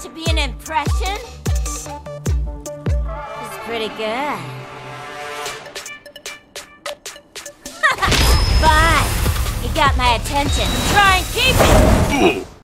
to be an impression? It's pretty good. Fine. You got my attention. Try and keep it!